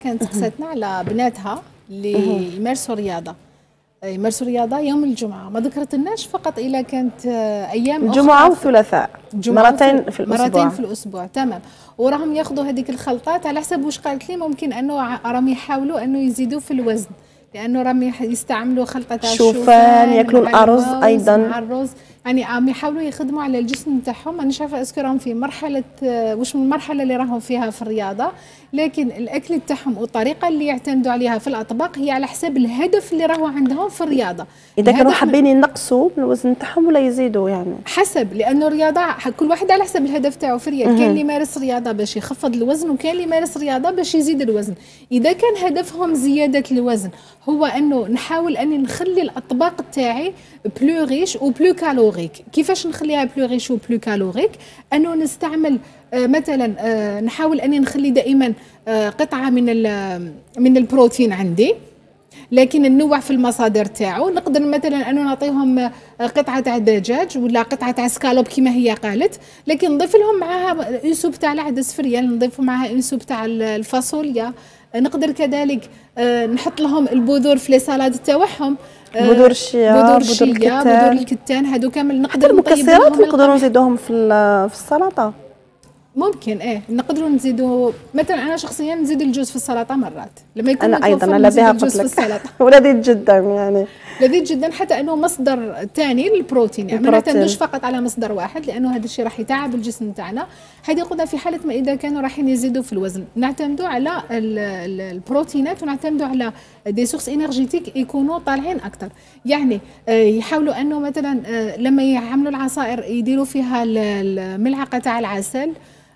كانت سقساتنا على بناتها اللي يمارسوا رياضه. يمارسوا رياضه يوم الجمعه، ما ذكرتلناش فقط الا كانت ايام الجمعه والثلاثاء، مرتين في الاسبوع. مرتين في الاسبوع، تمام. وراهم ياخذوا هذيك الخلطات على حسب واش قالت لي، ممكن انه راهم يحاولوا انه يزيدوا في الوزن، لانه راهم يستعملوا خلطه تاع الشوفان، ياكلوا الارز ايضا مع الرز، يعني عم يحاولوا يخدموا على الجسم تاعهم. انا شايفه اسكو راهم في مرحله واش من المرحله اللي راهم فيها في الرياضه، لكن الاكل تاعهم والطريقه اللي يعتمدوا عليها في الاطباق هي على حسب الهدف اللي راهو عندهم في الرياضه. اذا كانوا حابين ينقصوا من الوزن تاعهم ولا يزيدوا، يعني حسب، لانه الرياضه كل واحد على حسب الهدف تاعو في الرياضه. كان اللي يمارس رياضه باش يخفض الوزن، وكان اللي يمارس رياضه باش يزيد الوزن. اذا كان هدفهم زياده الوزن، هو انه نحاول اني نخلي الاطباق تاعي بلو ريش وبلو كالوريك. كيفاش نخليها بلو ريش وبلو كالوريك؟ انه نستعمل مثلا نحاول اني نخلي دائما قطعه من البروتين عندي، لكن ننوع في المصادر تاعو. نقدر مثلا انه نعطيهم قطعه تاع دجاج ولا قطعه تاع سكالوب كما هي قالت، لكن نضيف لهم معاها انسوب تاع العدس فريال، نضيف معاها انسوب تاع الفاصوليا. نقدر كذلك نحط لهم البذور في لي سالاد تاعهم، بذور الشيا، بذور الكتان، هادو كامل نقدر المكسرات نقدروا نزيدوهم في السلطه. ممكن نقدروا نزيدوا مثلا، انا شخصيا نزيد الجوز في السلطه مرات لما يكون انا ايضا على بها الجوز في السلطه ولذيذ جدا، يعني لذيذ جدا، حتى انه مصدر ثاني للبروتين، يعني ما نعتمدوش فقط على مصدر واحد، لانه هذا الشيء راح يتعب الجسم تاعنا. هذه قلنا في حاله ما اذا كانوا رايحين يزيدوا في الوزن، نعتمدوا على البروتينات ونعتمدوا على دي سورس انرجيتيك يكونوا طالعين اكثر. يعني يحاولوا انه مثلا لما يعملوا العصائر يديروا فيها الملعقه تاع العسل.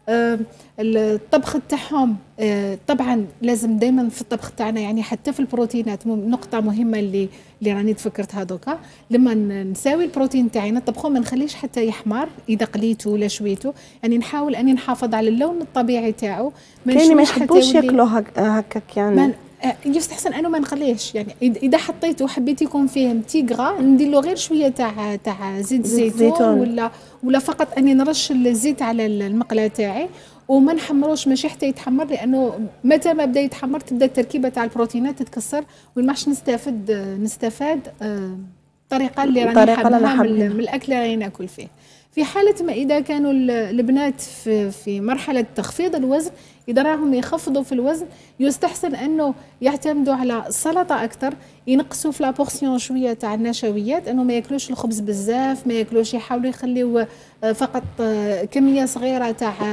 الطبخ تاعهم طبعا لازم دائما في الطبخ تاعنا، يعني حتى في البروتينات نقطه مهمه اللي راني تفكرتها دوكا، لما نساوي البروتين تاعنا نطبخه ما نخليش حتى يحمر اذا قليته ولا شويته، يعني نحاول اني نحافظ على اللون الطبيعي تاعو. كاين ما يحبوش ياكلوا هكاك، يعني يستحسن انه ما نخليهش، يعني اذا حطيته وحبيت يكون فيه تيغرا ندير له غير شويه تاع زيت زيتون ولا فقط اني نرش الزيت على المقله تاعي، وما نحمروش ماشي حتى يتحمر، لانه متى ما بدا يتحمر تبدا التركيبه تاع البروتينات تتكسر وماش نستفاد الطريقه اللي راني حابها من الاكل اللي راني ناكل فيه. في حالة ما إذا كانوا البنات في مرحلة تخفيض الوزن، إذا راهم يخفضوا في الوزن، يستحسن أنه يعتمدوا على السلطة أكثر، ينقصوا في لابورسيون شوية تاع النشويات، أنه ما ياكلوش الخبز بزاف، ما ياكلوش، يحاولوا يخليوا فقط كمية صغيرة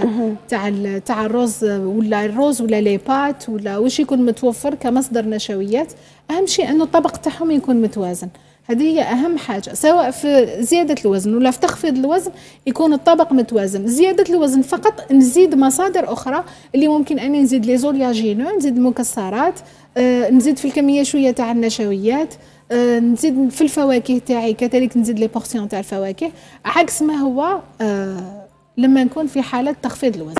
تاع الرز ولا لي بات ولا واش يكون متوفر كمصدر نشويات. أهم شيء أنه الطبق تاعهم يكون متوازن، هذه هي أهم حاجة، سواء في زيادة الوزن ولا في تخفيض الوزن يكون الطبق متوازن. زيادة الوزن فقط نزيد مصادر أخرى اللي ممكن أني نزيد لي زولياجينو، نزيد المكسرات، نزيد في الكمية شوية تاع النشويات، نزيد في الفواكه تاعي كذلك، نزيد لي بورسيون تاع الفواكه، عكس ما هو لما نكون في حالة تخفيض الوزن.